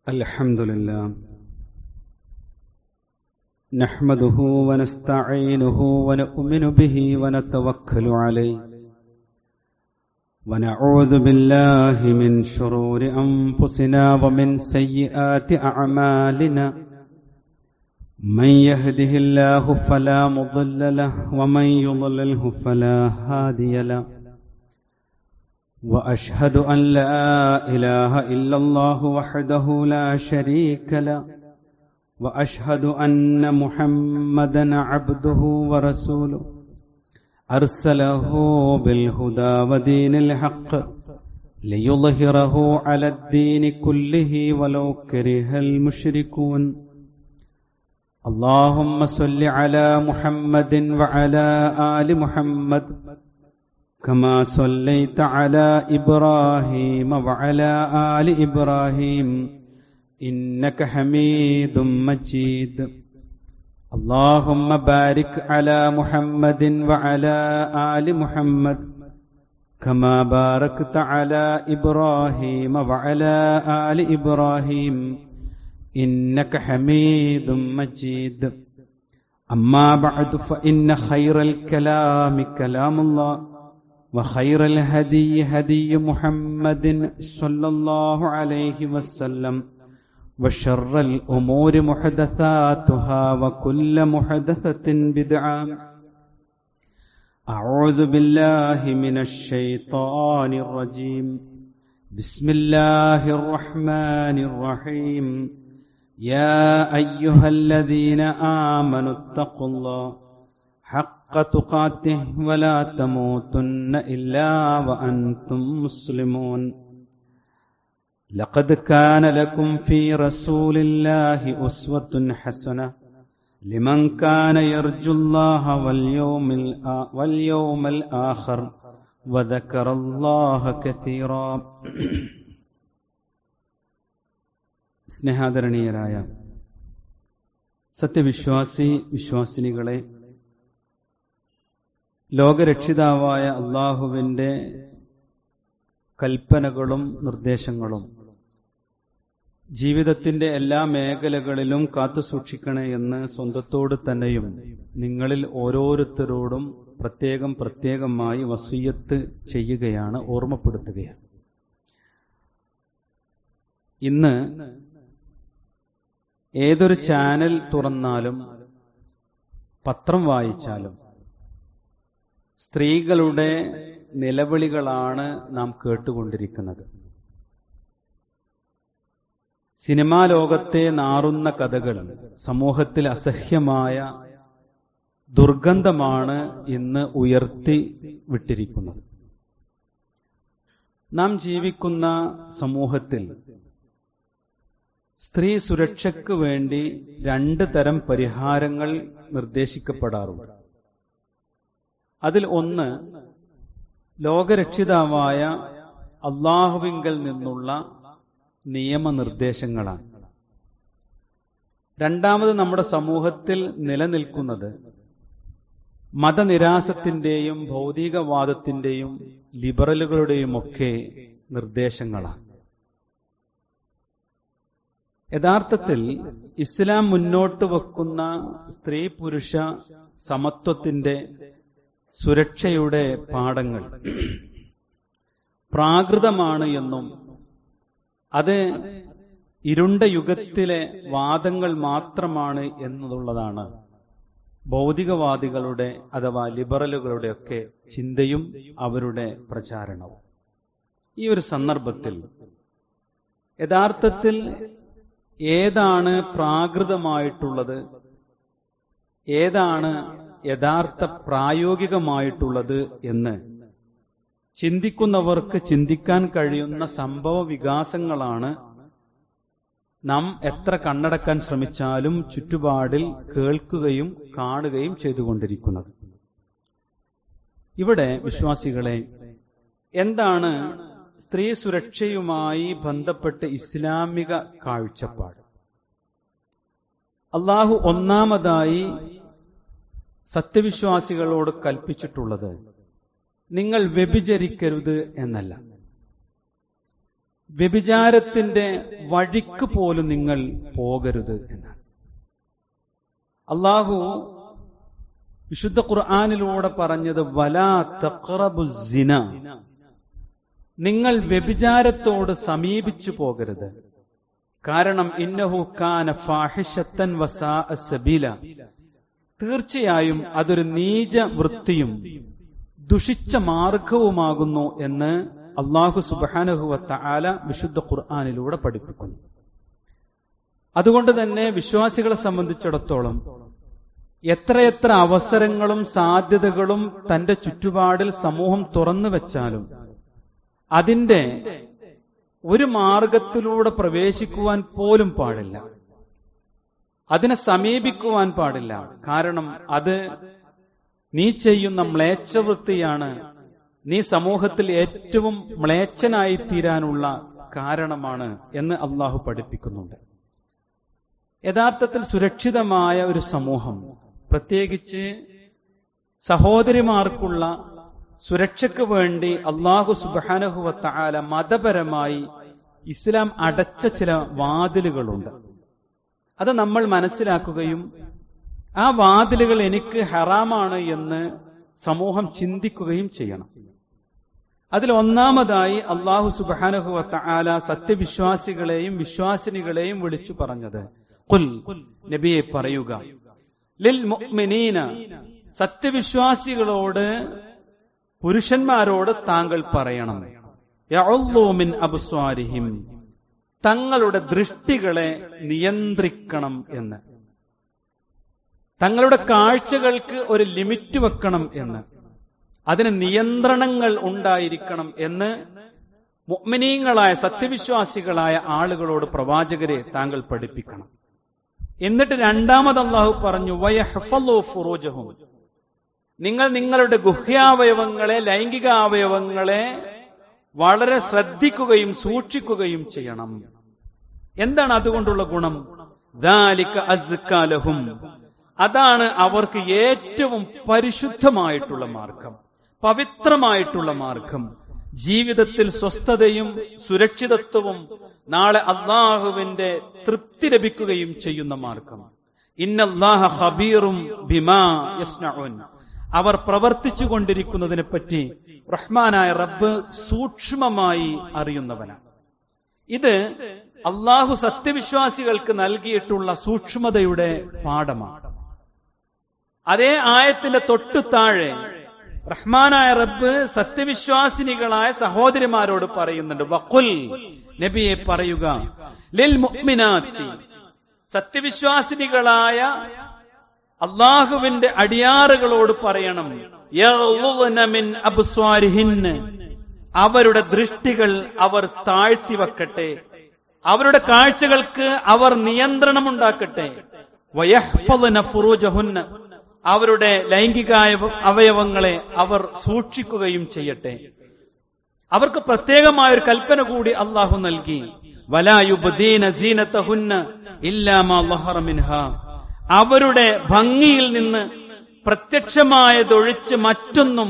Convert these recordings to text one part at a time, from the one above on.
الحمد لله نحمده ونستعينه ونؤمن به ونتوكل عليه ونعوذ بالله من شرور أنفسنا ومن سيئات أعمالنا من يهده الله فلا مضل له ومن يضلله فلا هادي له وأشهد أن لا إله إلا الله وحده لا شريك له وأشهد أن محمدا عبده ورسوله أرسله بالهدى ودين الحق ليظهره على الدين كله ولو كره المشركون اللهم صل على محمد وعلى آل محمد كما صليت على إبراهيم وعلى آل إبراهيم إنك حميد مجيد اللهم بارك على محمد وعلى آل محمد كما باركت على إبراهيم وعلى آل إبراهيم إنك حميد مجيد أما بعد فإن خير الكلام كلام الله وخير الهدي هدي محمد صلى الله عليه وسلم وشر الأمور محدثاتها وكل محدثة بدعة أعوذ بالله من الشيطان الرجيم بسم الله الرحمن الرحيم يا أيها الذين آمنوا اتقوا الله حق تقاته ولا تموتن إلا وأنتم مسلمون لقد كان لكم في رسول الله أسوة حسنة لمن كان يرجو الله واليوم الآخر وذكر الله كثيرا സ്നേഹാദരണീയരായ സത്യവിശ്വാസി വിശ്വാസിനികളെ, ലോകരക്ഷിതാവായ അള്ളാഹുവിൻ്റെ കൽപ്പനകളും നിർദ്ദേശങ്ങളും ജീവിതത്തിന്റെ എല്ലാ മേഖലകളിലും കാത്തുസൂക്ഷിക്കണേ എന്ന് സ്വന്തത്തോട് തന്നെയും നിങ്ങളിൽ ഓരോരുത്തരോടും പ്രത്യേകമായി വസിയ്യത്ത് ചെയ്യുകയാണ്, ഓർമ്മപ്പെടുത്തുകയാണ്. ഇന്ന് ഏതൊരു ചാനൽ തുറന്നാലും പത്രം വായിച്ചാലും സ്ത്രീകളുടെ നിലവിളികളാണ് നാം കേട്ടുകൊണ്ടിരിക്കുന്നത്. സിനിമാ ലോകത്തെ നാറുന്ന കഥകൾ, സമൂഹത്തിൽ അസഹ്യമായ ദുർഗന്ധമാണ് ഇന്ന് ഉയർത്തി വിട്ടിരിക്കുന്നത്. നാം ജീവിക്കുന്ന സമൂഹത്തിൽ സ്ത്രീ സുരക്ഷയ്ക്ക് വേണ്ടി 2 തരം പരിഹാരങ്ങൾ നിർദ്ദേശിക്കപ്പെടാറുണ്ട്. അതിൽ ഒന്ന് ലോകരക്ഷിതാവായ അള്ളാഹുവിങ്കൽ നിന്നുള്ള നിയമനിർദ്ദേശങ്ങളാണ്. രണ്ടാമത് നമ്മുടെ സമൂഹത്തിൽ നിലനിൽക്കുന്നത് മതനിരാസത്തിന്റെയും ഭൗതികവാദത്തിന്റെയും ലിബറലുകളുടെയുമൊക്കെ നിർദ്ദേശങ്ങളാണ്. യഥാർത്ഥത്തിൽ ഇസ്ലാം മുന്നോട്ട് വെക്കുന്ന സ്ത്രീ പുരുഷ സമത്വത്തിന്റെ സുരക്ഷയുടെ പാഠങ്ങൾ പ്രാകൃതമാണ് എന്നും അത് ഇരുണ്ട യുഗത്തിലെ വാദങ്ങൾ മാത്രമാണ് എന്നുള്ളതാണ് ഭൗതികവാദികളുടെ അഥവാ ലിബറലുകളുടെ ഒക്കെ ചിന്തയും അവരുടെ പ്രചാരണവും. ഈ ഒരു സന്ദർഭത്തിൽ യഥാർത്ഥത്തിൽ ഏതാണ് പ്രാകൃതമായിട്ടുള്ളത്, ഏതാണ് യഥാർത്ഥ പ്രായോഗികമായിട്ടുള്ളത് എന്ന് ചിന്തിക്കുന്നവർക്ക് ചിന്തിക്കാൻ കഴിയുന്ന സംഭവ വികാസങ്ങളാണ് നാം എത്ര കണ്ണടക്കാൻ ശ്രമിച്ചാലും ചുറ്റുപാടിൽ കേൾക്കുകയും കാണുകയും ചെയ്തുകൊണ്ടിരിക്കുന്നത്. ഇവിടെ വിശ്വാസികളെ, എന്താണ് സ്ത്രീ സുരക്ഷയുമായി ബന്ധപ്പെട്ട് ഇസ്ലാമിക കാഴ്ചപ്പാട്? അള്ളാഹു ഒന്നാമതായി സത്യവിശ്വാസികളോട് കൽപ്പിച്ചിട്ടുള്ളത് നിങ്ങൾ വ്യഭിചരിക്കരുത് എന്നല്ല. വ്യഭിചാരത്തിന്റെ വഴിക്ക് പോലും നിങ്ങൾ പോകരുത് എന്നാണ്. അല്ലാഹു വിശുദ്ധ ഖുർആനിലൂടെ പറഞ്ഞത് വലാ തഖറബുസ് സിന, നിങ്ങൾ വ്യഭിചാരത്തോട് സമീപിച്ചു പോകരുത്. കാരണം ഇന്നഹു കാന ഫാഹിഷത്തൻ വസാഅ സബീല, തീർച്ചയായും അതൊരു നീച വൃത്തിയും ദുഷിച്ച മാർഗവുമാകുന്നു എന്ന് അല്ലാഹു സുബ്ഹാനഹു വ തആല വിശുദ്ധ ഖുർആനിലൂടെ പഠിപ്പിക്കുന്നു. അതുകൊണ്ട് തന്നെ വിശ്വാസികളെ സംബന്ധിച്ചിടത്തോളം എത്രയെത്ര അവസരങ്ങളും സാധ്യതകളും തന്റെ ചുറ്റുപാടിൽ സമൂഹം തുറന്നു വെച്ചാലും അതിന്റെ ഒരു മാർഗത്തിലൂടെ പ്രവേശിക്കുവാൻ പോലും പാടില്ല, അതിനെ സമീപിക്കുവാൻ പാടില്ല. കാരണം അത് നീ ചെയ്യുന്ന മ്ലേച്ഛവൃത്തിയാണ്, നീ സമൂഹത്തിൽ ഏറ്റവും മ്ലേച്ഛനായി തീരാനുള്ള കാരണമാണ് എന്ന് അള്ളാഹു പഠിപ്പിക്കുന്നുണ്ട്. യഥാർത്ഥത്തിൽ സുരക്ഷിതമായ ഒരു സമൂഹം, പ്രത്യേകിച്ച് സഹോദരിമാർക്കുള്ള സുരക്ഷയ്ക്ക് വേണ്ടി അല്ലാഹു സുബ്ഹാനഹു വ തആല മതപരമായി ഇസ്ലാം അടച്ച ചില വാതിലുകളുണ്ട്. അത് നമ്മൾ മനസ്സിലാക്കുകയും ആ വാതിലുകൾ എനിക്ക് ഹറാമാണ് എന്ന് സമൂഹം ചിന്തിക്കുകയും ചെയ്യണം. അതിൽ ഒന്നാമതായി അല്ലാഹു സുബ്ഹാനഹു വ തആല സത്യവിശ്വാസികളെയും വിശ്വാസിനികളെയും വിളിച്ചു പറഞ്ഞത് ഖുൽ, നബിയെ പറയുക, ലിൽ മുഅ്മിനീന, സത്യവിശ്വാസികളോട് പുരുഷന്മാരോട് താങ്കൾ പറയണം, യഉള്ളൂ മിൻ അബ്സ്വാരിഹിം, തങ്ങളുടെ ദൃഷ്ടികളെ നിയന്ത്രിക്കണം എന്ന്, തങ്ങളുടെ കാഴ്ചകൾക്ക് ഒരു ലിമിറ്റ് വെക്കണം എന്ന്, അതിന് നിയന്ത്രണങ്ങൾ ഉണ്ടായിരിക്കണം എന്ന് മുഅ്മിനീങ്ങളായ സത്യവിശ്വാസികളായ ആളുകളോട് പ്രവാചകരെ താങ്കൾ പഠിപ്പിക്കണം. എന്നിട്ട് രണ്ടാമത് അല്ലാഹു പറഞ്ഞു വയഹ്ഫളൂ ഫുറൂജഹും, നിങ്ങൾ നിങ്ങളുടെ ഗുഹ്യാവയവങ്ങളെ, ലൈംഗികാവയവങ്ങളെ വളരെ ശ്രദ്ധിക്കുകയും സൂക്ഷിക്കുകയും ചെയ്യണം. എന്താണ് അതുകൊണ്ടുള്ള ഗുണം? ദാലിക അസ്കാ ലഹും, അതാണ് അവർക്ക് ഏറ്റവും പരിശുദ്ധമായിട്ടുള്ള മാർഗം, പവിത്രമായിട്ടുള്ള മാർഗം, ജീവിതത്തിൽ സ്വസ്ഥതയും സുരക്ഷിതത്വവും നാളെ അല്ലാഹുവിന്റെ തൃപ്തി ലഭിക്കുകയും ചെയ്യുന്ന മാർഗം. ഇന്നല്ലാഹ ഖബീറും ബിമാ യസ്നഊൻ, അവർ പ്രവർത്തിച്ചു കൊണ്ടിരിക്കുന്നതിനെ പറ്റി റഹ്മാനായ റബ്ബ് സൂക്ഷ്മമായി അറിയുന്നവനാണ്. ഇത് അല്ലാഹു സത്യവിശ്വാസികൾക്ക് നൽകിയിട്ടുള്ള സൂക്ഷ്മതയുടെ പാഠമാണ്. അതേ ആയത്തിന്റെ തൊട്ടു താഴെ റഹ്മാനായ റബ്ബ് സത്യവിശ്വാസിനികളായ സഹോദരിമാരോട് പറയുന്നുണ്ട് വഖുൽ, നബിയെ പറയുക, ലിൽ മുഅ്മിനാത്തി, സത്യവിശ്വാസിനികളായ അല്ലാഹുവിന്റെ അടിയാറുകളോട് പറയണം, യഗ്ളുദ്ന മിൻ അബ്സ്വാരിഹിന്ന, അവരുടെ ദൃഷ്ടികൾ അവർ താഴ്ത്തി വെക്കട്ടെ, അവരുടെ കാഴ്ചകൾക്ക് അവർ നിയന്ത്രണമുണ്ടാക്കട്ടെ. വയഹ്ഫളന ഫുറൂജഹുന്ന, അവരുടെ ലൈംഗിക അവയവങ്ങളെ അവർ സൂക്ഷിക്കുകയും ചെയ്യട്ടെ. അവർക്ക് പ്രത്യേകമായ ഒരു കൽപ്പന കൂടി അല്ലാഹു നൽകി, വലാ യുബ്ദീന സീനതഹുന്ന ഇല്ലാ മാ ളഹറ മിൻഹാ, അവരുടെ ഭംഗിയിൽ നിന്ന് പ്രത്യക്ഷമായതൊഴിച്ച് മറ്റൊന്നും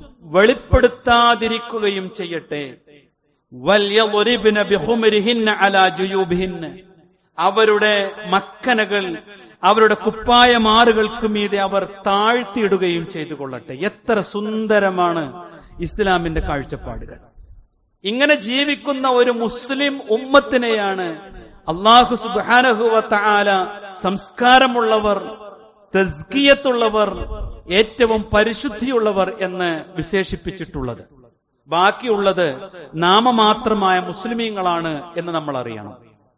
വെളിപ്പെടുത്താതിരിക്കുകയും ചെയ്യട്ടെ. വൽയദ്രിബ്ന ബിഖുമരിഹിന്ന അലാ ജുയൂബിഹിന്ന, അവരുടെ മക്കനകൾ, അവരുടെ കുപ്പായമാറുകൾക്ക് മീതെ അവർ താഴ്ത്തിയിടുകയും ചെയ്തു കൊള്ളട്ടെ. എത്ര സുന്ദരമാണ് ഇസ്ലാമിന്റെ കാഴ്ചപ്പാടുകൾ. ഇങ്ങനെ ജീവിക്കുന്ന ഒരു മുസ്ലിം ഉമ്മത്തിനെയാണ് അല്ലാഹു സുബ്ഹാനഹു വ തആല സംസ്കാരമുള്ളവർ, തസ്കിയത്തുള്ളവർ, ഏറ്റവും പരിശുദ്ധിയുള്ളവർ എന്ന് വിശേഷിപ്പിച്ചിട്ടുള്ളത്. ബാക്കിയുള്ളത് നാമമാത്രമായ മുസ്ലിമീങ്ങളാണ് എന്ന് നമ്മൾ അറിയണം.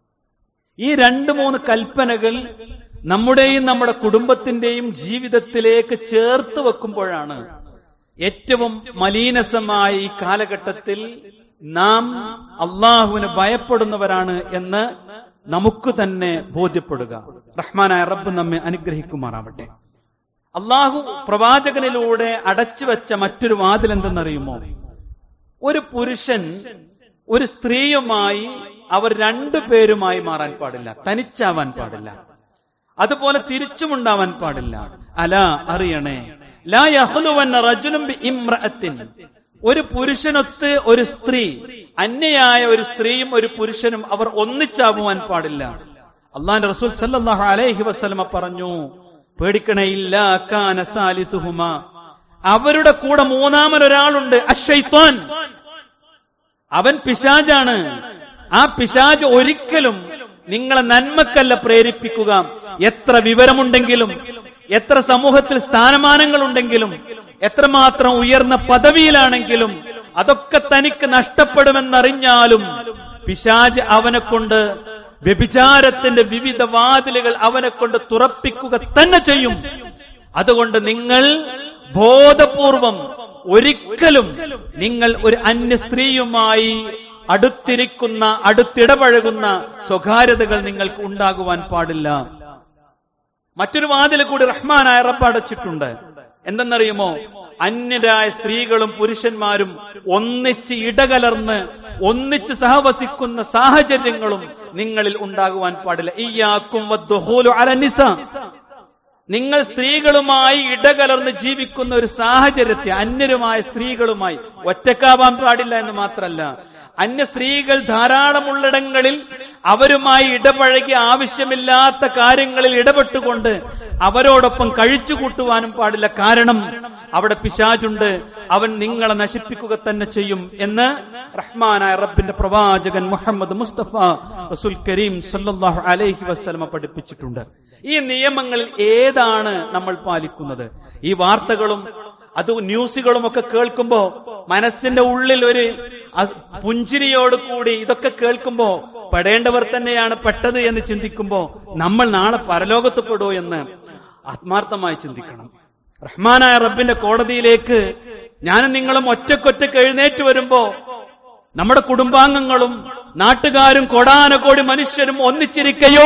ഈ 2-3 കൽപ്പനകൾ നമ്മുടെയും നമ്മുടെ കുടുംബത്തിന്റെയും ജീവിതത്തിലേക്ക് ചേർത്ത് വെക്കുമ്പോഴാണ് ഏറ്റവും മലീനസമായ ഈ കാലഘട്ടത്തിൽ നാം അള്ളാഹുവിന് ഭയപ്പെടുന്നവരാണ് എന്ന് നമുക്ക് തന്നെ ബോധ്യപ്പെടുക. റഹ്മാനായ റബ്ബ് നമ്മെ അനുഗ്രഹിക്കുമാറാവട്ടെ. അള്ളാഹു പ്രവാചകനിലൂടെ അടച്ചുവെച്ച മറ്റൊരു വാതിൽ എന്തെന്നറിയുമോ? ഒരു പുരുഷൻ ഒരു സ്ത്രീയുമായി അവർ 2 പേരുമായി മാറാൻ പാടില്ല, തനിച്ചാവാൻ പാടില്ല, അതുപോലെ തിരിച്ചുമുണ്ടാവാൻ പാടില്ല. അലാ, അറിയണേ, ലാ യഖ്ലുവന്ന റജുലുൻ ബിഇംറഅത്തിൻ, ഒരു പുരുഷനൊത്ത് ഒരു സ്ത്രീ, അന്യയായ ഒരു സ്ത്രീയും ഒരു പുരുഷനും അവർ ഒന്നിച്ചാവുവാൻ പാടില്ല. അള്ളാഹുവിന്റെ റസൂൽ സല്ലല്ലാഹു അലൈഹി വസല്ലമ പറഞ്ഞു, പേടിക്കണേ, ഇല്ലാ കാന സാലിസുഹുമാ, അവരുടെ കൂടെ മൂന്നാമനൊരാളുണ്ട്, അശ്ശൈത്വാൻ, അവൻ പിശാചാണ്. ആ പിശാച് ഒരിക്കലും നിങ്ങളെ നന്മക്കല്ല പ്രേരിപ്പിക്കുക. എത്ര വിവരമുണ്ടെങ്കിലും, എത്ര സമൂഹത്തിൽ സ്ഥാനമാനങ്ങളുണ്ടെങ്കിലും, എത്രമാത്രം ഉയർന്ന പദവിയിലാണെങ്കിലും അതൊക്കെ തനിക്ക് നഷ്ടപ്പെടുമെന്നറിഞ്ഞാലും പിശാച് അവനെ കൊണ്ട് വ്യഭിചാരത്തിന്റെ വിവിധ വാതിലുകൾ അവനെ കൊണ്ട് തുറപ്പിക്കുക തന്നെ ചെയ്യും. അതുകൊണ്ട് നിങ്ങൾ ബോധപൂർവം ഒരിക്കലും നിങ്ങൾ ഒരു അന്യ സ്ത്രീയുമായി അടുത്തിടപഴകുന്ന സ്വകാര്യതകൾ നിങ്ങൾക്ക് ഉണ്ടാകുവാൻ പാടില്ല. മറ്റൊരു വാതിൽ കൂടി റഹ്മാനായ റബ്ബ് അടച്ചിട്ടുണ്ട്. എന്തെന്നറിയുമോ? അന്യരായ സ്ത്രീകളും പുരുഷന്മാരും ഒന്നിച്ച് ഇടകലർന്ന് ഒന്നിച്ച് സഹവസിക്കുന്ന സാഹചര്യങ്ങളും നിങ്ങളിൽ ഉണ്ടാകുവാൻ പാടില്ല. ഇയ്യാക്കും വദ്ദുഖൂലു അല നിസാ, നിങ്ങൾ സ്ത്രീകളുമായി ഇടകലർന്ന് ജീവിക്കുന്ന ഒരു സാഹചര്യത്തെ അന്യരുമായ സ്ത്രീകളുമായി ഒറ്റക്കാവാൻ പാടില്ല എന്ന് മാത്രമല്ല, അന്യ സ്ത്രീകൾ ധാരാളമുള്ളിടങ്ങളിൽ അവരുമായി ഇടപഴകി ആവശ്യമില്ലാത്ത കാര്യങ്ങളിൽ ഇടപെട്ടുകൊണ്ട് അവരോടൊപ്പം കഴിച്ചു കൂട്ടുവാനും പാടില്ല. കാരണം അവിടെ പിശാചുണ്ട്, അവൻ നിങ്ങളെ നശിപ്പിക്കുക തന്നെ ചെയ്യും എന്ന് റഹ്മാനായ റബ്ബിന്റെ പ്രവാചകൻ മുഹമ്മദ് മുസ്തഫ റസൂൽ കരീം സല്ലല്ലാഹു അലൈഹി വസല്ലമ പഠിപ്പിച്ചിട്ടുണ്ട്. ഈ നിയമങ്ങളിൽ ഏതാണ് നമ്മൾ പാലിക്കുന്നത്? ഈ വാർത്തകളും അത് ന്യൂസുകളും ഒക്കെ കേൾക്കുമ്പോ മനസ്സിന്റെ ഉള്ളിൽ ഒരു പുഞ്ചിരിയോട് കൂടി ഇതൊക്കെ കേൾക്കുമ്പോ പെടേണ്ടവർ തന്നെയാണ് പെട്ടത് എന്ന് ചിന്തിക്കുമ്പോ നമ്മൾ നാളെ പരലോകത്ത് പെടുമോ എന്ന് ആത്മാർത്ഥമായി ചിന്തിക്കണം. റഹ്മാനായ റബ്ബിന്റെ കോടതിയിലേക്ക് ഞാനും നിങ്ങളും ഒറ്റക്കൊറ്റക്ക് എഴുന്നേറ്റ് വരുമ്പോ നമ്മുടെ കുടുംബാംഗങ്ങളും നാട്ടുകാരും കോടാനകോടി മനുഷ്യരും ഒന്നിച്ചിരിക്കയോ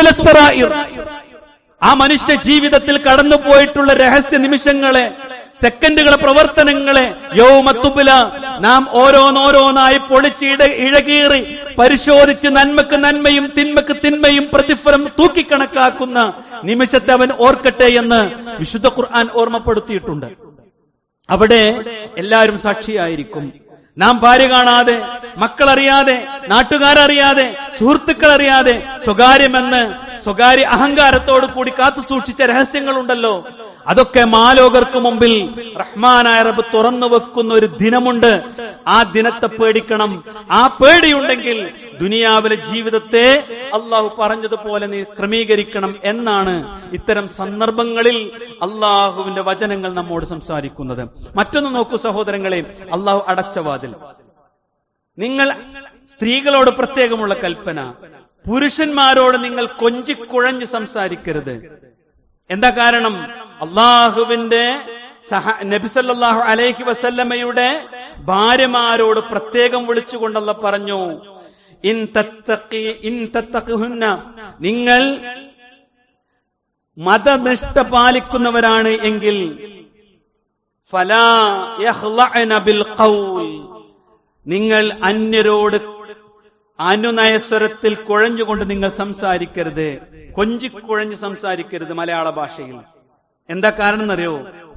ആ മനുഷ്യ ജീവിതത്തിൽ കടന്നുപോയിട്ടുള്ള രഹസ്യ നിമിഷങ്ങളെ, സെക്കൻഡുകളെ, പ്രവർത്തനങ്ങളെ യൗമത്തുബുല നാം ഓരോന്നോരോന്നായി പൊളിച്ച് ഇഴകീറി പരിശോധിച്ച് നന്മക്ക് നന്മയും തിന്മക്ക് തിന്മയും പ്രതിഫലം തൂക്കിക്കണക്കാക്കുന്ന നിമിഷത്തെ അവൻ ഓർക്കട്ടെ എന്ന് വിശുദ്ധ ഖുർആൻ ഓർമ്മപ്പെടുത്തിയിട്ടുണ്ട്. അവിടെ എല്ലാവരും സാക്ഷിയായിരിക്കും. നാം ഭാര്യ കാണാതെ, മക്കളറിയാതെ, നാട്ടുകാരറിയാതെ, സുഹൃത്തുക്കളറിയാതെ സ്വകാര്യ അഹങ്കാരത്തോടു കൂടി കാത്തു സൂക്ഷിച്ച രഹസ്യങ്ങളുണ്ടല്ലോ, അതൊക്കെ മാലോകർക്ക് മുമ്പിൽ റഹ്മാനായ റബ്ബ് തുറന്നു വെക്കുന്ന ഒരു ദിനമുണ്ട്. ആ ദിനത്തെ പേടിക്കണം. ആ പേടിയുണ്ടെങ്കിൽ ദുനിയാവിലെ ജീവിതത്തെ അള്ളാഹു പറഞ്ഞതുപോലെ നീ ക്രമീകരിക്കണം എന്നാണ് ഇത്തരം സന്ദർഭങ്ങളിൽ അള്ളാഹുവിന്റെ വചനങ്ങൾ നമ്മോട് സംസാരിക്കുന്നത്. മറ്റൊന്ന് നോക്കൂ സഹോദരങ്ങളെ, അള്ളാഹു അടച്ച വാതിൽ. നിങ്ങൾ സ്ത്രീകളോട് പ്രത്യേകമുള്ള കൽപ്പന, പുരുഷന്മാരോട് നിങ്ങൾ കൊഞ്ചിക്കുഴഞ്ഞ് സംസാരിക്കരുത്. എന്താ കാരണം? അള്ളാഹുവിന്റെ നബി സല്ലല്ലാഹു അലൈഹി വസല്ലമയുടെ ഭാര്യമാരോട് പ്രത്യേകം വിളിച്ചുകൊണ്ട് അല്ലാഹു പറഞ്ഞു, ഇൻ തത്തഖിഹുന്ന, നിങ്ങൾ മതനിഷ്ഠ പാലിക്കുന്നവരാണ് എങ്കിൽ ഫലാ യഖ്ലഅന ബിൽ ഖൗൽ, നിങ്ങൾ അന്യരോട് അനുനയസ്വരത്തിൽ കുഴഞ്ഞുകൊണ്ട് നിങ്ങൾ സംസാരിക്കരുത്, കൊഞ്ചിക്കുഴഞ്ഞ് സംസാരിക്കരുത് മലയാള ഭാഷയിൽ. എന്താ കാരണം എന്നറിയോ?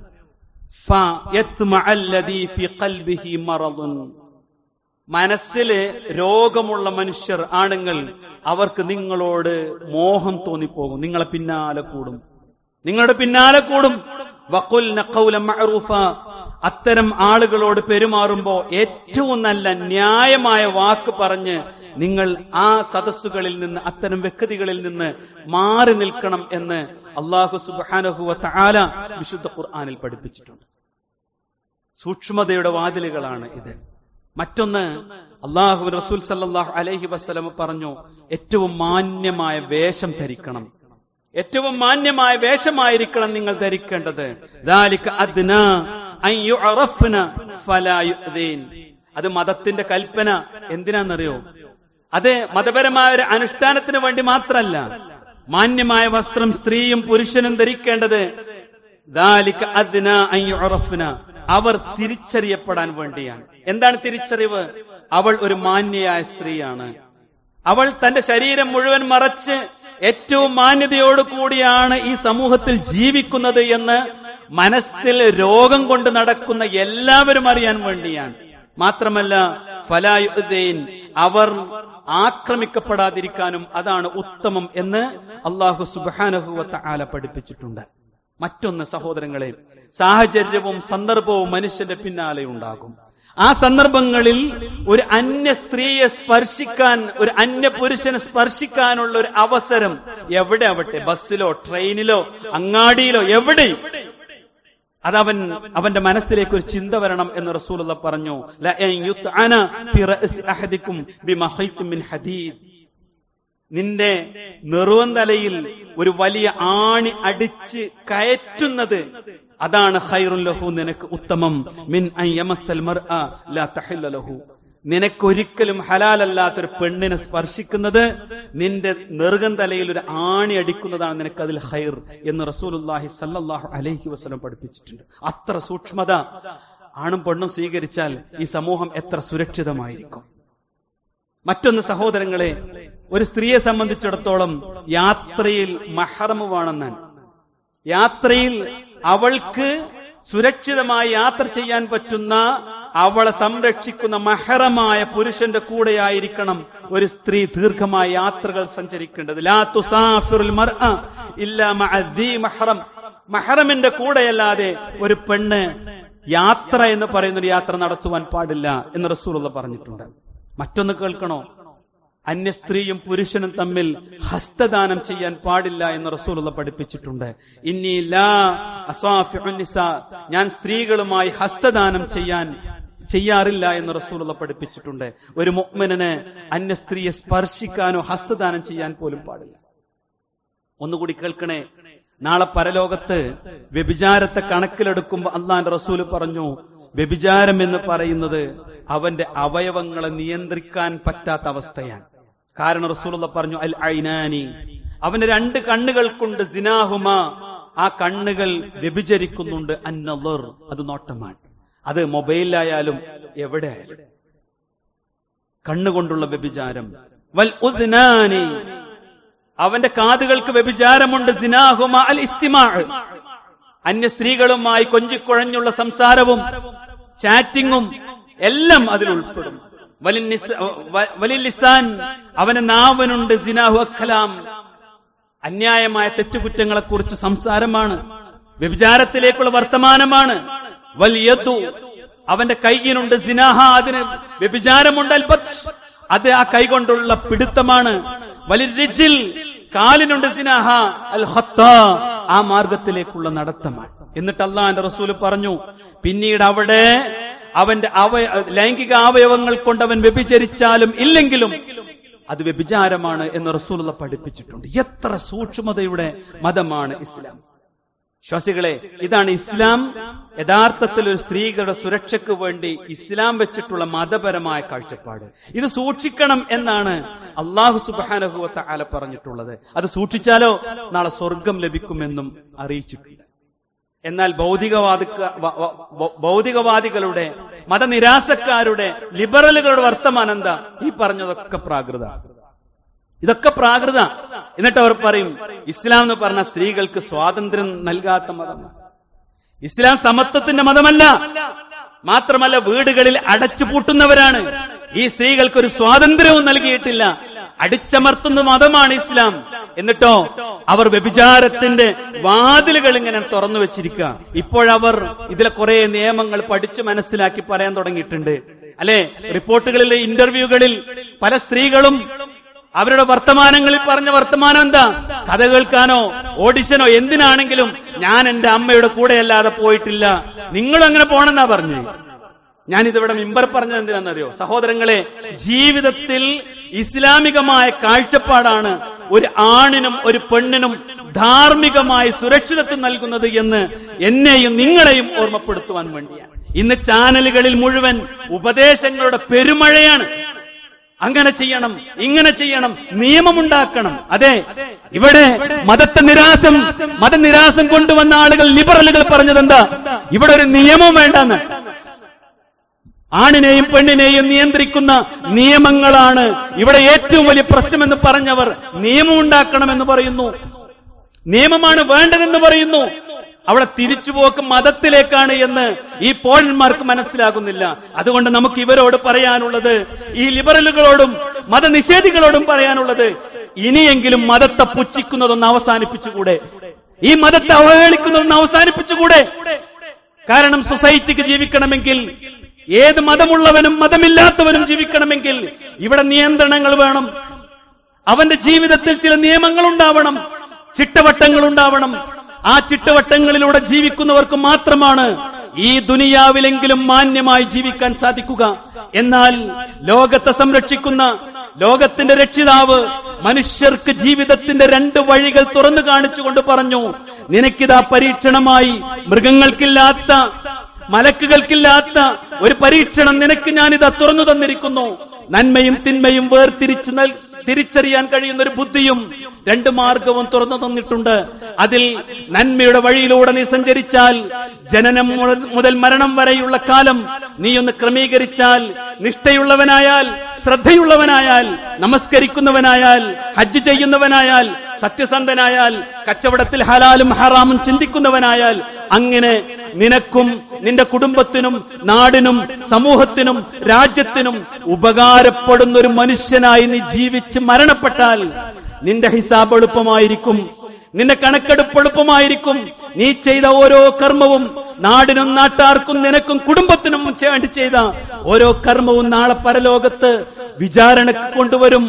മനസ്സില് രോഗമുള്ള മനുഷ്യർ, ആണുങ്ങൾ, അവർക്ക് നിങ്ങളോട് മോഹം തോന്നിപ്പോകും, നിങ്ങളുടെ പിന്നാലെ കൂടും. വഖുൽന ഖൗലൻ മഅറൂഫ, അത്തരം ആളുകളോട് പെരുമാറുമ്പോ ഏറ്റവും നല്ല ന്യായമായ വാക്ക് പറഞ്ഞ് നിങ്ങൾ ആ സദസ്സുകളിൽ നിന്ന്, അത്തരം വ്യക്തികളിൽ നിന്ന് മാറി നിൽക്കണം എന്ന് അല്ലാഹു സുബ്ഹാനഹു വ തആല വിശുദ്ധ ഖുർആനിൽ പഠിപ്പിച്ചിട്ടുണ്ട്. സൂക്ഷ്മതയുടെ വാതിലുകളാണ് ഇത്. മറ്റൊന്ന്, അല്ലാഹു റസൂൽ സല്ലല്ലാഹു അലൈഹി വസല്ലം പറഞ്ഞു, ഏറ്റവും മാന്യമായ വേഷം ധരിക്കണം. ഏറ്റവും മാന്യമായ വേഷമായിരിക്കണം നിങ്ങൾ ധരിക്കേണ്ടത്. ദാലിക അദ്നാ അൻ യുഅറഫ്ന ഫലാ യുഅദീൻ. അത് മതത്തിന്റെ കൽപ്പന. എന്തിനാണെന്നറിയോ? അത് മതപരമായ ഒരു അനുഷ്ഠാനത്തിന് വേണ്ടി മാത്രമല്ല. മാന്യമായ വസ്ത്രം സ്ത്രീയും പുരുഷനും ധരിക്കേണ്ടത് ദാലിക അദ്നാ അൻ യുഅറഫ്ന, അവർ തിരിച്ചറിയപ്പെടാൻ വേണ്ടിയാണ്. എന്താണ് തിരിച്ചറിവ്? അവൾ ഒരു മാന്യയായ സ്ത്രീയാണ്, അവൾ തന്റെ ശരീരം മുഴുവൻ മറച്ച് ഏറ്റവും മാന്യതയോടു കൂടിയാണ് ഈ സമൂഹത്തിൽ ജീവിക്കുന്നത് എന്ന് മനസ്സിൽ രോഗം കൊണ്ട് നടക്കുന്ന എല്ലാവരും അറിയാൻ വേണ്ടിയാണ്. മാത്രമല്ല ഫലാ യുഅ്ദീൻ, അവർ ആക്രമിക്കപ്പെടാതിരിക്കാനും അതാണ് ഉത്തമം എന്ന് അല്ലാഹു സുബ്ഹാനഹു വ തആല പഠിപ്പിച്ചിട്ടുണ്ട്. മറ്റൊന്ന് സഹോദരങ്ങളെ, സാഹചര്യവും സന്ദർഭവും മനുഷ്യന്റെ പിന്നാലെ ഉണ്ടാകും. ആ സന്ദർഭങ്ങളിൽ ഒരു അന്യ സ്ത്രീയെ സ്പർശിക്കാൻ, ഒരു അന്യ പുരുഷനെ സ്പർശിക്കാനുള്ള ഒരു അവസരം എവിടെ ആവട്ടെ, ബസ്സിലോ ട്രെയിനിലോ അങ്ങാടിയിലോ എവിടെയും, അതവൻ അവന്റെ മനസ്സിലേക്ക് ഒരു ചിന്ത വരണം എന്ന് റസൂലുള്ളാഹി പറഞ്ഞു. നിന്റെ നെറുവന്തലയിൽ ഒരു വലിയ ആണി അടിച്ച് കയറ്റുന്നത്, അതാണ് ഖൈറുൻ ലഹു, നിനക്ക് ഉത്തമം. മിൻ അൻ യമസ്സൽ മർഅ ലാ തഹില്ല ലഹു, നിനക്കൊരിക്കലും ഹലാലല്ലാത്തൊരു പെണ്ണിനെ സ്പർശിക്കുന്നത് നിന്റെ നെറുകന്തലയിൽ ഒരു ആണി അടിക്കുന്നതാണ് നിനക്കതിൽ ഖൈർ എന്ന് റസൂലുള്ളാഹി സ്വല്ലല്ലാഹു അലൈഹി വസല്ലം പഠിപ്പിച്ചിട്ടുണ്ട്. അത്ര സൂക്ഷ്മത ആണും പെണ്ണും സ്വീകരിച്ചാൽ ഈ സമൂഹം എത്ര സുരക്ഷിതമായിരിക്കും. മറ്റൊന്ന് സഹോദരങ്ങളെ, ഒരു സ്ത്രീയെ സംബന്ധിച്ചിടത്തോളം യാത്രയിൽ മഹ്റം വേണമെന്നാണ്. യാത്രയിൽ അവൾക്ക് സുരക്ഷിതമായി യാത്ര ചെയ്യാൻ പറ്റുന്ന, അവളെ സംരക്ഷിക്കുന്ന മഹ്റമായ പുരുഷന്റെ കൂടെയായിരിക്കണം ഒരു സ്ത്രീ ദീർഘമായ യാത്രകൾ സഞ്ചരിക്കേണ്ടത്. ലാ തുസാഫിറുൽ മർഅ ഇല്ലാ മഅ ദീ മഹ്റം, മഹ്റമിന്റെ കൂടെയല്ലാതെ ഒരു പെണ്ണ് യാത്ര എന്ന് പറയുന്ന ഒരു യാത്ര നടത്തുവാൻ പാടില്ല എന്ന് റസൂലുള്ളാഹി പറഞ്ഞിട്ടുണ്ട്. മറ്റൊന്ന് കേൾക്കണോ, അന്യ സ്ത്രീയും പുരുഷനും തമ്മിൽ ഹസ്തദാനം ചെയ്യാൻ പാടില്ല എന്ന് റസൂലുള്ളാഹി പഠിപ്പിച്ചിട്ടുണ്ട്. ഇന്നി ലാ അസാഫിഉൻ നിസാ, ഞാൻ സ്ത്രീകളുമായി ഹസ്തദാനം ചെയ്യാറില്ല എന്ന് റസൂലുള്ളാഹി പഠിപ്പിച്ചിട്ടുണ്ട്. ഒരു മുഅ്മിനന് അന്യ സ്ത്രീയെ സ്പർശിക്കാനോ ഹസ്തദാനം ചെയ്യാൻ പോലും പാടില്ല. ഒന്നുകൂടി കേൾക്കണേ, നാളെ പരലോകത്ത് വ്യഭിചാരത്തെ കണക്കിലെടുക്കുമ്പോൾ അല്ലാഹുവിന്റെ റസൂല് പറഞ്ഞു, വ്യഭിചാരം എന്ന് പറയുന്നത് അവന്റെ അവയവങ്ങളെ നിയന്ത്രിക്കാൻ പറ്റാത്ത അവസ്ഥയാണ്. കാരണം റസൂലുള്ളാഹി പറഞ്ഞു, അൽ ഐനാനി, അവന്റെ രണ്ട് കണ്ണുകൾ കൊണ്ട് സിനാഹുമാ, ആ കണ്ണുകൾ വ്യഭിചരിക്കുന്നുണ്ട്. അന്നളർ, അത് നോട്ടമാണ്. അത് മൊബൈലിലായാലും എവിടെ ആയാലും കണ്ണുകൊണ്ടുള്ള വ്യഭിചാരം. വൽ ഉദ്നാനി, അവന്റെ കാതുകൾക്ക് വ്യഭിചാരമുണ്ട്. സിനാഹുമാ അൽ ഇസ്തിമാ, അന്യ സ്ത്രീകളുമായി കൊഞ്ചിക്കുഴഞ്ഞുള്ള സംസാരവും ചാറ്റിങ്ങും എല്ലാം അതിൽ ഉൾപ്പെടും. വലിൽ ലിസാൻ, അവന്റെ നാവനുണ്ട്. സിനാഹു അഖ്ലാം, അന്യായമായ തെറ്റുകുറ്റങ്ങളെ കുറിച്ച് സംസാരമാണ്, വ്യഭിചാരത്തിലേക്കുള്ള വർത്തമാനമാണ്. വൽ യദു, അവന്റെ കൈയിനുണ്ട്. സിനാഹ, അതിന് വ്യഭിചാരമുണ്ട്. അൽ ബത്ഷ്, അത് ആ കൈകൊണ്ടുള്ള പിടുത്തമാണ്. വലിൽ റിജിൽ, കാലിനുണ്ട്. സിനാഹ അൽ ഖത്താ, ആ മാർഗത്തിലേക്കുള്ള നടത്തമാണ്. എന്നിട്ട് അല്ലാഹുവിന്റെ റസൂല് പറഞ്ഞു, പിന്നീട് അവിടെ അവന്റെ ലൈംഗിക അവയവങ്ങൾ കൊണ്ട് അവൻ വ്യഭിചരിച്ചാലും ഇല്ലെങ്കിലും അത് വ്യഭിചാരമാണ് എന്ന് റസൂലുള്ളാഹി പഠിപ്പിച്ചിട്ടുണ്ട്. എത്ര സൂക്ഷ്മതയുടെ മതമാണ് ഇസ്ലാം. വിശ്വാസികളെ, ഇതാണ് ഇസ്ലാം. യഥാർത്ഥത്തിൽ ഒരു സ്ത്രീകളുടെ സുരക്ഷയ്ക്ക് വേണ്ടി ഇസ്ലാം വെച്ചിട്ടുള്ള മതപരമായ കാഴ്ചപ്പാട്. ഇത് സൂക്ഷിക്കണം എന്നാണ് അല്ലാഹു സുബ്ഹാനഹു വ തആല പറഞ്ഞിട്ടുള്ളത്. അത് സൂക്ഷിച്ചാലോ നാളെ സ്വർഗം ലഭിക്കുമെന്നും അറിയിച്ചിട്ടുണ്ട്. എന്നാൽ ഭൗതികവാദികളുടെ, മതനിരാസക്കാരുടെ, ലിബറലുകളുടെ വർത്തമാനം എന്താ? ഈ പറഞ്ഞതൊക്കെ പ്രാകൃത, ഇതൊക്കെ പ്രാകൃത. എന്നിട്ട് അവർ പറയും ഇസ്ലാം എന്ന് പറഞ്ഞ സ്ത്രീകൾക്ക് സ്വാതന്ത്ര്യം നൽകാത്ത മതമാണ്. ഇസ്ലാം സമത്വത്തിന്റെ മതമല്ല. മാത്രമല്ല വീടുകളിൽ അടച്ചുപൂട്ടുന്നവരാണ്. ഈ സ്ത്രീകൾക്ക് ഒരു സ്വാതന്ത്ര്യവും നൽകിയിട്ടില്ല. അടിച്ചമർത്തുന്ന മതമാണ് ഇസ്ലാം. എന്നിട്ടോ അവർ വ്യഭിചാരത്തിന്റെ വാതിലുകൾ ഇങ്ങനെ തുറന്നു വെച്ചിരിക്കുക. ഇപ്പോഴവർ ഇതിലെ കുറെ നിയമങ്ങൾ പഠിച്ചു മനസ്സിലാക്കി പറയാൻ തുടങ്ങിയിട്ടുണ്ട്. അല്ലെ, റിപ്പോർട്ടുകളിലെ ഇന്റർവ്യൂകളിൽ പല സ്ത്രീകളും അവരുടെ വർത്തമാനങ്ങളിൽ പറഞ്ഞ വർത്തമാനം എന്താ? കഥ കേൾക്കാനോ ഓഡിഷനോ എന്തിനാണെങ്കിലും ഞാൻ എന്റെ അമ്മയുടെ കൂടെയല്ലാതെ പോയിട്ടില്ല, നിങ്ങളും അങ്ങനെ പോണെന്നാ പറഞ്ഞു. ഞാനിതിവിടെ മിമ്പർ പറഞ്ഞത് എന്തിനാണെന്നറിയോ സഹോദരങ്ങളെ? ജീവിതത്തിൽ ഇസ്ലാമികമായ കാഴ്ചപ്പാടാണ് ഒരു ആണിനും ഒരു പെണ്ണിനും ധാർമ്മികമായ സുരക്ഷിതത്വം നൽകുന്നത് എന്ന് എന്നെയും നിങ്ങളെയും ഓർമ്മപ്പെടുത്തുവാൻ വേണ്ടിയാണ്. ഇന്ന് ചാനലുകളിൽ മുഴുവൻ ഉപദേശങ്ങളുടെ പെരുമഴയാണ്. അങ്ങനെ ചെയ്യണം, ഇങ്ങനെ ചെയ്യണം, നിയമമുണ്ടാക്കണം. അതെ, ഇവിടെ മതനിരാസം കൊണ്ടുവന്ന ആളുകൾ, ലിബറലുകൾ പറഞ്ഞത് എന്താ? ഇവിടെ ഒരു നിയമം വേണ്ടെന്ന്. ആണിനെയും പെണ്ണിനെയും നിയന്ത്രിക്കുന്ന നിയമങ്ങളാണ് ഇവിടെ ഏറ്റവും വലിയ പ്രശ്നമെന്ന് പറഞ്ഞവർ നിയമം ഉണ്ടാക്കണമെന്ന് പറയുന്നു. നിയമമാണ് വേണ്ടതെന്ന് പറയുന്നു. അവിടെ തിരിച്ചുപോക്ക് മതത്തിലേക്കാണ് എന്ന് ഈ പോഴന്മാർക്ക് മനസ്സിലാകുന്നില്ല. അതുകൊണ്ട് നമുക്ക് ഇവരോട് പറയാനുള്ളത്, ഈ ലിബറലുകളോടും മതനിഷേധികളോടും പറയാനുള്ളത്, ഇനിയെങ്കിലും മതത്തെ പുച്ഛിക്കുന്നതൊന്ന് അവസാനിപ്പിച്ചുകൂടെ? ഈ മതത്തെ അവഹേളിക്കുന്നതൊന്ന് അവസാനിപ്പിച്ചുകൂടെ? കാരണം സൊസൈറ്റിക്ക് ജീവിക്കണമെങ്കിൽ, ഏത് മതമുള്ളവനും മതമില്ലാത്തവനും ജീവിക്കണമെങ്കിൽ ഇവിടെ നിയന്ത്രണങ്ങൾ വേണം. അവന്റെ ജീവിതത്തിൽ ചില നിയമങ്ങൾ ഉണ്ടാവണം, ചിട്ടവട്ടങ്ങൾ ഉണ്ടാവണം. ആ ചിട്ടവട്ടങ്ങളിലൂടെ ജീവിക്കുന്നവർക്ക് മാത്രമാണ് ഈ ദുനിയാവിലെങ്കിലും മാന്യമായി ജീവിക്കാൻ സാധിക്കുക. എന്നാൽ ലോകത്തെ സംരക്ഷിക്കുന്ന ലോകത്തിന്റെ രക്ഷിതാവ് മനുഷ്യർക്ക് ജീവിതത്തിന്റെ 2 വഴികൾ തുറന്നു കാണിച്ചുകൊണ്ട് പറഞ്ഞു, നിനക്കിതാ പരീക്ഷണമായി മൃഗങ്ങൾക്കില്ലാത്ത, മലക്കുകൾക്കില്ലാത്ത ഒരു പരീക്ഷണം നിനക്ക് ഞാനിതാ തുറന്നു തന്നിരിക്കുന്നു. നന്മയും തിന്മയും തിരിച്ചറിയാൻ കഴിയുന്ന ഒരു ബുദ്ധിയും 2 മാർഗവും തുറന്നു തന്നിട്ടുണ്ട്. അതിൽ നന്മയുടെ വഴിയിലൂടെ നീ സഞ്ചരിച്ചാൽ, ജനനം മുതൽ മരണം വരെയുള്ള കാലം നീ ഒന്ന് ക്രമീകരിച്ചാൽ, നിഷ്ഠയുള്ളവനായാൽ, ശ്രദ്ധയുള്ളവനായാൽ, നമസ്കരിക്കുന്നവനായാൽ, ഹജ്ജ് ചെയ്യുന്നവനായാൽ, സത്യസന്ധനായാൽ, കച്ചവടത്തിൽ ഹലാലും ഹറാമും ചിന്തിക്കുന്നവനായാൽ, അങ്ങനെ നിനക്കും നിന്റെ കുടുംബത്തിനും നാടിനും സമൂഹത്തിനും രാജ്യത്തിനും ഉപകാരപ്പെടുന്ന ഒരു മനുഷ്യനായി നീ ജീവിച്ച് മരണപ്പെട്ടാൽ നിന്റെ ഹിസാബ് എളുപ്പമായിരിക്കും, നിന്റെ കണക്കെടുപ്പ് എളുപ്പമായിരിക്കും. നീ ചെയ്ത ഓരോ കർമ്മവും, നാടിനും നാട്ടാർക്കും നിനക്കും കുടുംബത്തിനും വേണ്ടി ചെയ്ത ഓരോ കർമ്മവും നാളെ പരലോകത്ത് വിചാരണക്ക് കൊണ്ടുവരും.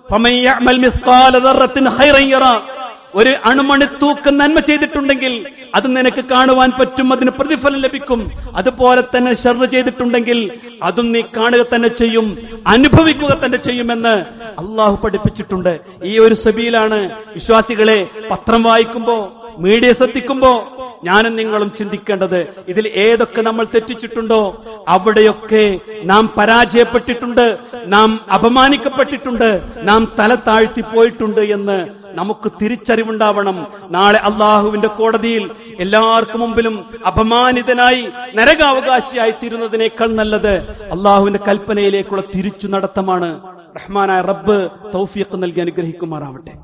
ഒരു അണുമണി തൂക്കം നന്മ ചെയ്തിട്ടുണ്ടെങ്കിൽ അത് നിനക്ക് കാണുവാൻ പറ്റും, അതിന് പ്രതിഫലം ലഭിക്കും. അതുപോലെ തന്നെ ശർറ് ചെയ്തിട്ടുണ്ടെങ്കിൽ അതും നീ കാണുക തന്നെ ചെയ്യും, അനുഭവിക്കുക തന്നെ ചെയ്യുമെന്ന് അള്ളാഹു പഠിപ്പിച്ചിട്ടുണ്ട്. ഈ ഒരു സബീലാണ് വിശ്വാസികളെ പത്രം വായിക്കുമ്പോ, മീഡിയ ശ്രദ്ധിക്കുമ്പോ ഞാനും നിങ്ങളും ചിന്തിക്കേണ്ടത്. ഇതിൽ ഏതൊക്കെ നമ്മൾ തെറ്റിച്ചിട്ടുണ്ടോ അവിടെയൊക്കെ നാം പരാജയപ്പെട്ടിട്ടുണ്ട്, നാം അപമാനിക്കപ്പെട്ടിട്ടുണ്ട്, നാം തല താഴ്ത്തിപ്പോയിട്ടുണ്ട് എന്ന് നമുക്ക് തിരിച്ചറിവുണ്ടാവണം. നാളെ അള്ളാഹുവിന്റെ കോടതിയിൽ എല്ലാവർക്കും മുമ്പിലും അപമാനിതനായി നരകാവകാശിയായി തീരുന്നതിനേക്കാൾ നല്ലത് അള്ളാഹുവിന്റെ കൽപ്പനയിലേക്കുള്ള തിരിച്ചു നടത്തമാണ്. റഹ്മാനായ റബ്ബ് തൗഫീഖ് നൽകി അനുഗ്രഹിക്കുമാറാവട്ടെ.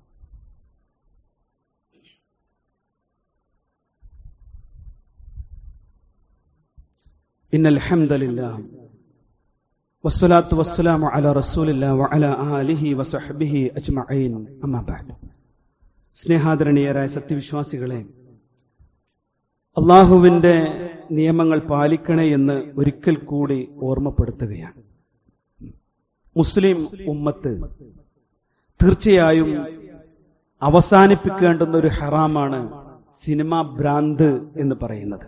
ഇന്നൽ ഹംദലില്ലാഹ് വസ്സലാത്തു വസ്സലാമു അലാ റസൂലില്ലാഹി വഅലാ ആലിഹി വസഹ്ബിഹി അജ്മഈൻ. അമ്മാ ബഅദ്. സ്നേഹാദരണീയരായ സത്യവിശ്വാസികളെ, അള്ളാഹുവിന്റെ നിയമങ്ങൾ പാലിക്കണേ എന്ന് ഒരിക്കൽ കൂടി ഓർമ്മപ്പെടുത്തുകയാണ്. മുസ്ലിം ഉമ്മത്ത് തീർച്ചയായും അവസാനിപ്പിക്കേണ്ടുന്ന ഒരു ഹറാമാണ് സിനിമ ഭ്രാന്ത് എന്ന് പറയുന്നത്.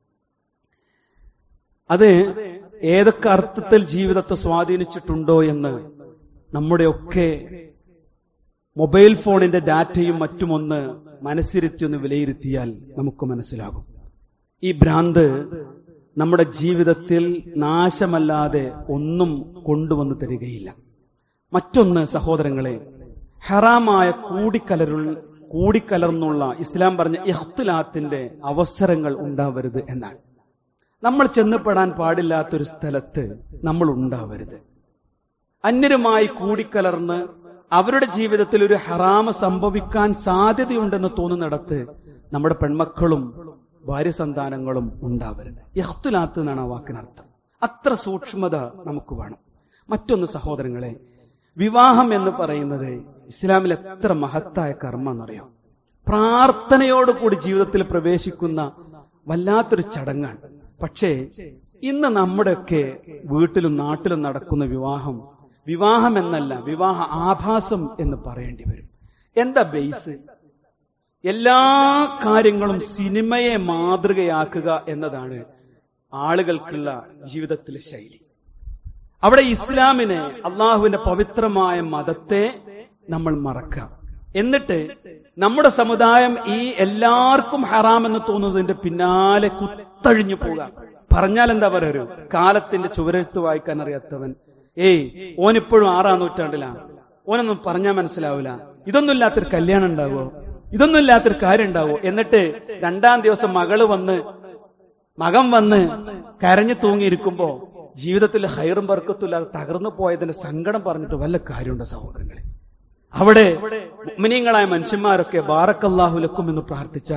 അത് ഏതൊക്കെ അർത്ഥത്തിൽ ജീവിതത്തെ സ്വാധീനിച്ചിട്ടുണ്ടോ എന്ന് നമ്മുടെയൊക്കെ മൊബൈൽ ഫോണിന്റെ ഡാറ്റയും മറ്റുമൊന്ന് മനസ്സിരുത്തി ഒന്ന് വിലയിരുത്തിയാൽ നമുക്ക് മനസ്സിലാകും. ഈ ഭ്രാന്ത് നമ്മുടെ ജീവിതത്തിൽ നാശമല്ലാതെ ഒന്നും കൊണ്ടുവന്നു തരികയില്ല. മറ്റൊന്ന് സഹോദരങ്ങളെ, ഹറാമായ കൂടിക്കലർന്നുള്ള ഇസ്ലാം പറഞ്ഞ ഇഖ്തിലാത്തിന്റെ അവസരങ്ങൾ ഉണ്ടാവരുത് എന്നാണ്. നമ്മൾ ചെന്നപ്പെടാൻ പാടില്ലാത്തൊരു സ്ഥലത്ത് നമ്മൾ ഉണ്ടാവരുത്. അന്യരുമായി കൂടിക്കലർന്ന് അവരുടെ ജീവിതത്തിൽ ഒരു ഹറാമ് സംഭവിക്കാൻ സാധ്യതയുണ്ടെന്ന് തോന്നുന്നിടത്ത് നമ്മുടെ പെൺമക്കളും ഭാര്യ സന്താനങ്ങളും ഉണ്ടാവരുത്. ഇഖ്തിലാത്ത് എന്നാണ് ആ വാക്കിനർത്ഥം. അത്ര സൂക്ഷ്മത നമുക്ക് വേണം. മറ്റൊന്ന് സഹോദരങ്ങളെ, വിവാഹം എന്ന് പറയുന്നത് ഇസ്ലാമിൽ എത്ര മഹത്തായ കർമ്മം എന്നറിയോ? പ്രാർത്ഥനയോടുകൂടി ജീവിതത്തിൽ പ്രവേശിക്കുന്ന വല്ലാത്തൊരു ചടങ്ങാണ്. പക്ഷേ ഇന്ന് നമ്മുടെയൊക്കെ വീട്ടിലും നാട്ടിലും നടക്കുന്ന വിവാഹം എന്നല്ല, വിവാഹ ആഭാസം എന്ന് പറയേണ്ടി വരും. എന്താ ബേസ്? എല്ലാ കാര്യങ്ങളും സിനിമയെ മാതൃകയാക്കുക എന്നതാണ് ആളുകൾക്കുള്ള ജീവിതത്തിലെ ശൈലി. അവിടെ ഇസ്ലാമിനെ, അള്ളാഹുവിന്റെ പവിത്രമായ മതത്തെ നമ്മൾ മറക്കാം. എന്നിട്ട് നമ്മുടെ സമുദായം ഈ എല്ലാവർക്കും ഹറാമെന്ന് തോന്നുന്നതിന്റെ പിന്നാലെ കുത്തഴിഞ്ഞു പോകാം. പറഞ്ഞാൽ എന്താ പറയൊരു കാലത്തിന്റെ ചുവരെഴുത്ത് വായിക്കാൻ അറിയാത്തവൻ, ഓനിപ്പോഴും 6-ാം നൂറ്റാണ്ടിലാണ്, ഓനൊന്നും പറഞ്ഞാൽ മനസ്സിലാവില്ല, ഇതൊന്നും ഇല്ലാത്തൊരു കല്യാണം ഉണ്ടാവോ, ഇതൊന്നും ഇല്ലാത്തൊരു കാര്യം ഉണ്ടാവോ? എന്നിട്ട് 2-ാം ദിവസം മകൻ വന്ന് കരഞ്ഞു തൂങ്ങിയിരിക്കുമ്പോ ജീവിതത്തിൽ ഹൈറും ബർക്കത്തുമില്ലാതെ തകർന്നു പോയതിന്റെ സങ്കടം പറഞ്ഞിട്ട് വല്ല കാര്യമുണ്ടോ സഹോദരങ്ങളെ? അവിടെ മുഅ്മിനീങ്ങളായ മനുഷ്യന്മാരൊക്കെ ബാറക്കല്ലാഹു ലക്കും എന്ന് പ്രാർത്ഥിച്ചാൽ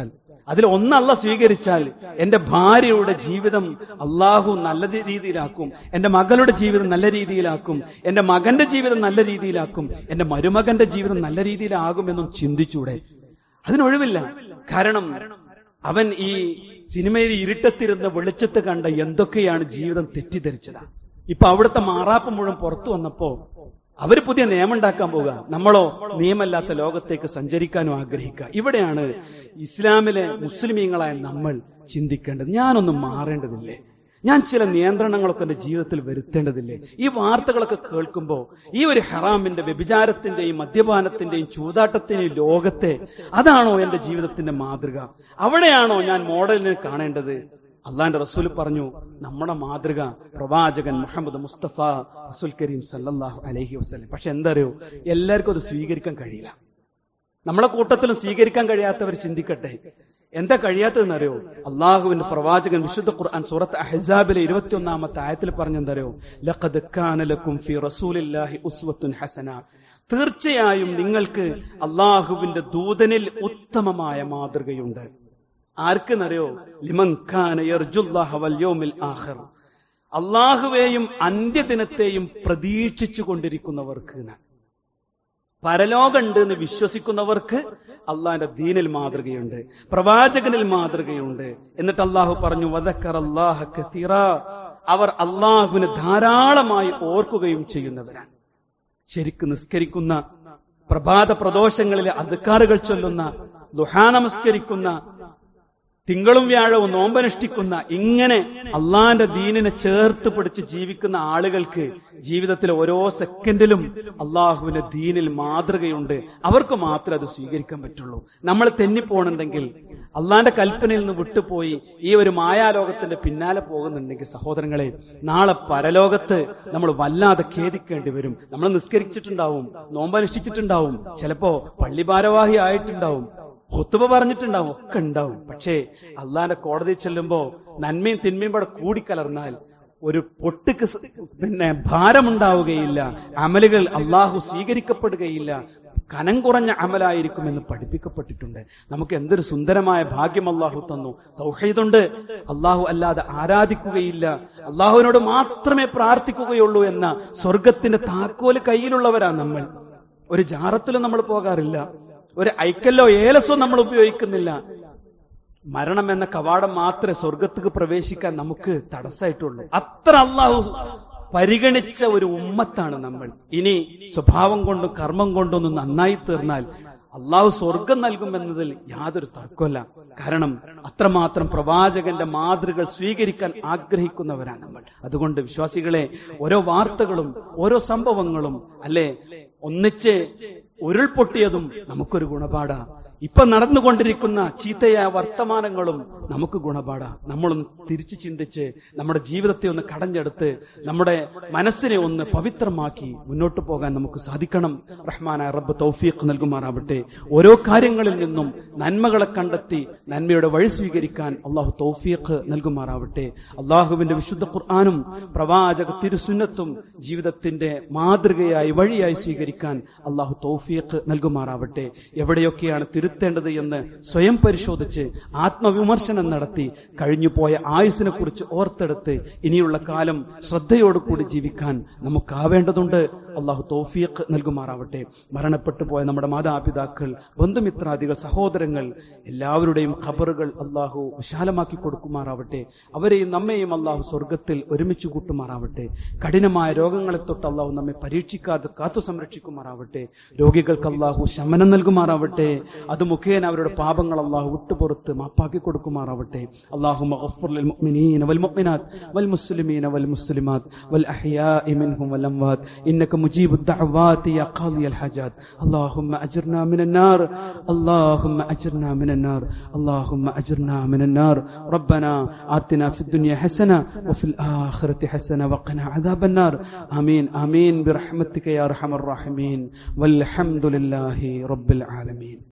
അതിൽ ഒന്ന് അള്ളാഹ് സ്വീകരിച്ചാൽ എന്റെ ഭാര്യയുടെ ജീവിതം അള്ളാഹു നല്ല രീതിയിലാക്കും, എന്റെ മകളുടെ ജീവിതം നല്ല രീതിയിലാക്കും, എന്റെ മകന്റെ ജീവിതം നല്ല രീതിയിലാക്കും, എന്റെ മരുമകന്റെ ജീവിതം നല്ല രീതിയിലാകുമെന്നും ചിന്തിച്ചൂടെ? അതിനൊഴിവില്ല. കാരണം അവൻ ഈ സിനിമയിൽ ഇരുട്ടത്തിരുന്ന് വെളിച്ചത്ത് കണ്ട എന്തൊക്കെയാണ് ജീവിതം തെറ്റിദ്ധരിച്ചതാ. ഇപ്പൊ അവിടുത്തെ മാറാപ്പ് മുഴുവൻ പുറത്തു വന്നപ്പോ അവര് പുതിയ നിയമം ഉണ്ടാക്കാൻ പോവുക, നമ്മളോ നിയമമില്ലാത്ത ലോകത്തേക്ക് സഞ്ചരിക്കാനും ആഗ്രഹിക്കുക. ഇവിടെയാണ് ഇസ്ലാമിലെ മുസ്ലിമീങ്ങളായ നമ്മൾ ചിന്തിക്കേണ്ടത്. ഞാനൊന്നും മാറേണ്ടതില്ലേ? ഞാൻ ചില നിയന്ത്രണങ്ങളൊക്കെ എന്റെ ജീവിതത്തിൽ വരുത്തേണ്ടതില്ലേ? ഈ വാർത്തകളൊക്കെ കേൾക്കുമ്പോൾ ഈ ഒരു ഹറാമിന്റെ, വ്യഭിചാരത്തിന്റെയും മദ്യപാനത്തിന്റെയും ചൂതാട്ടത്തിന്റെയും ലോകത്തെ അതാണോ എന്റെ ജീവിതത്തിന്റെ മാതൃക? അവിടെയാണോ ഞാൻ മോഡലിനെ കാണേണ്ടത്? അള്ളാന്റെ റസൂൽ പറഞ്ഞു, നമ്മുടെ മാതൃക പ്രവാചകൻ മുഹമ്മദ് മുസ്തഫ റസൂൽ കരീം സല്ലല്ലാഹു അലൈഹി വസല്ലം. പക്ഷെ എന്തറിയോ, എല്ലാവർക്കും അത് സ്വീകരിക്കാൻ കഴിയില്ല. നമ്മളെ കൂട്ടത്തിലും സ്വീകരിക്കാൻ കഴിയാത്തവർ ചിന്തിക്കട്ടെ, എന്താ കഴിയാത്തതെന്നറിയോ? അള്ളാഹുവിന്റെ പ്രവാചകൻ വിശുദ്ധ ഖുർആൻ സൂറത്ത് അഹ്സാബിലെ 21-ാമത്തെ ആയത്തിൽ പറഞ്ഞെന്തറിയോ? ലഖദ് കാന ലക്കും ഫീ റസൂലില്ലാഹി ഉസ്വത്തുൻ ഹസന. തീർച്ചയായും നിങ്ങൾക്ക് അള്ളാഹുവിന്റെ ദൂതനിൽ ഉത്തമമായ മാതൃകയുണ്ട്. ആർക്കെന്നറിയോ? ലിമൻ കാന യർജുല്ലാഹ വൽ യൗമിൽ ആഖിർ. അള്ളാഹുവേയും അന്ത്യദിനത്തെയും പ്രതീക്ഷിച്ചു കൊണ്ടിരിക്കുന്നവർക്ക്, പരലോകമുണ്ട് എന്ന് വിശ്വസിക്കുന്നവർക്ക് അള്ളാഹിന്റെ ദീനിൽ മാതൃകയുണ്ട്, പ്രവാചകനിൽ മാതൃകയുണ്ട്. എന്നിട്ട് അള്ളാഹു പറഞ്ഞു, വദക്കറല്ലാഹ കസീറാ. അവർ അള്ളാഹുവിനെ ധാരാളമായി ഓർക്കുകയും ചെയ്യുന്നവരാണ്. ശരിക്ക് നിസ്കരിക്കുന്ന, പ്രഭാത പ്രദോഷങ്ങളിലെ അദ്കാറുകൾ ചൊല്ലുന്ന, ദുഹാ നമസ്കരിക്കുന്ന, തിങ്കളും വ്യാഴവും നോമ്പനുഷ്ഠിക്കുന്ന, ഇങ്ങനെ അള്ളാന്റെ ദീനിനെ ചേർത്ത് പിടിച്ച് ജീവിക്കുന്ന ആളുകൾക്ക് ജീവിതത്തിലെ ഓരോ സെക്കൻഡിലും അള്ളാഹുവിന്റെ ദീനിൽ മാതൃകയുണ്ട്. അവർക്ക് മാത്രമേ അത് സ്വീകരിക്കാൻ പറ്റുള്ളൂ. നമ്മൾ തെന്നിപ്പോണെന്നുണ്ടെങ്കിൽ, അള്ളാന്റെ കൽപ്പനയിൽ നിന്ന് വിട്ടുപോയി ഈ ഒരു മായാലോകത്തിന്റെ പിന്നാലെ പോകുന്നുണ്ടെങ്കിൽ, സഹോദരങ്ങളെ, നാളെ പരലോകത്ത് നമ്മൾ വല്ലാതെ ഖേദിക്കേണ്ടി വരും. നമ്മൾ നിസ്കരിച്ചിട്ടുണ്ടാവും, നോമ്പനുഷ്ഠിച്ചിട്ടുണ്ടാവും, ചിലപ്പോ പള്ളി ഭാരവാഹി ആയിട്ടുണ്ടാവും, ഖുതുബ പറഞ്ഞിട്ടുണ്ടാവും, ഒക്കെ ഉണ്ടാവും. പക്ഷേ അള്ളാന്റെ കോടതി ചെല്ലുമ്പോ നന്മയും തിന്മയും കൂടെ കൂടിക്കലർന്നാൽ ഒരു പൊട്ടിക്ക് ഭാരമുണ്ടാവുകയില്ല, അമലുകൾ അള്ളാഹു സ്വീകരിക്കപ്പെടുകയില്ല, കനം കുറഞ്ഞ അമലായിരിക്കുമെന്ന് പഠിപ്പിക്കപ്പെട്ടിട്ടുണ്ട്. നമുക്ക് എന്തൊരു സുന്ദരമായ ഭാഗ്യം അള്ളാഹു തന്നു. തൗഹീദുണ്ട്, അള്ളാഹു അല്ലാതെ ആരാധിക്കുകയില്ല, അള്ളാഹുവിനോട് മാത്രമേ പ്രാർത്ഥിക്കുകയുള്ളൂ എന്ന സ്വർഗത്തിന്റെ താക്കോല് കയ്യിലുള്ളവരാ നമ്മൾ. ഒരു ജാറത്തിലും നമ്മൾ പോകാറില്ല, ഒരു ഐക്കല്ലോ ഏലസോ നമ്മൾ ഉപയോഗിക്കുന്നില്ല. മരണം എന്ന കവാടം മാത്രമേ സ്വർഗത്തേക്ക് പ്രവേശിക്കാൻ നമുക്ക് തടസ്സമായിട്ടുള്ളൂ. അത്ര അള്ളാഹു പരിഗണിച്ച ഒരു ഉമ്മത്താണ് നമ്മൾ. ഇനി സ്വഭാവം കൊണ്ടും കർമ്മം കൊണ്ടൊന്നും നന്നായി തീർന്നാൽ അള്ളാഹു സ്വർഗം നൽകുമെന്നതിൽ യാതൊരു തർക്കമല്ല. കാരണം അത്രമാത്രം പ്രവാചകന്റെ മാതൃകൾ സ്വീകരിക്കാൻ ആഗ്രഹിക്കുന്നവരാണ് നമ്മൾ. അതുകൊണ്ട് വിശ്വാസികളെ, ഓരോ വാർത്തകളും ഓരോ സംഭവങ്ങളും അല്ലെ ഒന്നിച്ച് ഉരുൾപൊട്ടിയതും നമുക്കൊരു ഗുണപാഠാ. ഇപ്പൊ നടന്നുകൊണ്ടിരിക്കുന്ന ചീത്തയായ വർത്തമാനങ്ങളും നമുക്ക് ഗുണപാഠാ. നമ്മളൊന്ന് തിരിച്ചു ചിന്തിച്ച് നമ്മുടെ ജീവിതത്തെ ഒന്ന് കടഞ്ഞെടുത്ത് നമ്മുടെ മനസ്സിനെ ഒന്ന് പവിത്രമാക്കി മുന്നോട്ട് പോകാൻ നമുക്ക് സാധിക്കണം. റഹ്മാനായ റബ്ബ് തൗഫീഖ് നൽകുമാറാവട്ടെ. ഓരോ കാര്യങ്ങളിൽ നിന്നും നന്മകളെ കണ്ടെത്തി നന്മയുടെ വഴി സ്വീകരിക്കാൻ അള്ളാഹു തൗഫീഖ് നൽകുമാറാവട്ടെ. അള്ളാഹുവിന്റെ വിശുദ്ധ ഖുർആനും പ്രവാചക തിരുസുന്നത്തും ജീവിതത്തിന്റെ മാതൃകയായി വഴിയായി സ്വീകരിക്കാൻ അള്ളാഹു തൗഫീഖ് നൽകുമാറാവട്ടെ. എവിടെയൊക്കെയാണ് തിരുത്തേണ്ടത് എന്ന് സ്വയം പരിശോധിച്ച് ആത്മവിമർശനം നടത്തി കഴിഞ്ഞുപോയ ആയുസ്സിനെ കുറിച്ച് ഓർത്തെടുത്ത് ഇനിയുള്ള കാലം ശ്രദ്ധയോടുകൂടി ജീവിക്കാൻ നമുക്കാവേണ്ടതുണ്ട്. അള്ളാഹു തൗഫീഖ് നൽകുമാറാവട്ടെ. മരണപ്പെട്ടു പോയ നമ്മുടെ മാതാപിതാക്കൾ, ബന്ധുമിത്രാദികൾ, സഹോദരങ്ങൾ എല്ലാവരുടെയും ഖബറുകൾ അള്ളാഹു വിശാലമാക്കി കൊടുക്കുമാറാവട്ടെ. അവരെയും നമ്മെയും അള്ളാഹു സ്വർഗത്തിൽ ഒരുമിച്ച് കൂട്ടുമാറാവട്ടെ. കഠിനമായ രോഗങ്ങളെ തൊട്ട് അള്ളാഹു നമ്മെ പരീക്ഷിക്കാതെ കാത്തു സംരക്ഷിക്കുമാറാവട്ടെ. രോഗികൾക്ക് അള്ളാഹു ശമനം നൽകുമാറാവട്ടെ. അത് മുഖേന അവരുടെ പാപങ്ങൾ അള്ളാഹു വിട്ടുപുറത്ത് മാപ്പാക്കി കൊടുക്കുമാറാവട്ടെ. അല്ലാഹുമ്മ ഗഫ്ഫിർ ലിൽ മുഅ്മിനീന വൽ മുഅ്മിനാത്ത് വൽ മുസ്ലിമീന വൽ മുസ്ലിമാത്ത് വൽ അഹ്യാഇ മിൻഹും വൽ അംവാത് ഇന്നക മുജീബുദ് ദഅവാതി യാ ഖാദിയൽ ഹജാത്. അല്ലാഹുമ്മ അജ്ർനാ മിനൻ നാർ, അല്ലാഹുമ്മ അജ്ർനാ മിനൻ നാർ, അല്ലാഹുമ്മ അജ്ർനാ മിനൻ നാർ. റബ്ബനാ ആതിനാ ഫിദ് ദുനിയ ഹസന വഫിൽ ആഖിറതി ഹസന വഖിനാ അദാബൻ നാർ. ആമീൻ ആമീൻ ബിറഹ്മതിക യാ അർഹമർ റഹീമീൻ. വൽഹംദുലില്ലാഹി റബ്ബിൽ ആലമീൻ.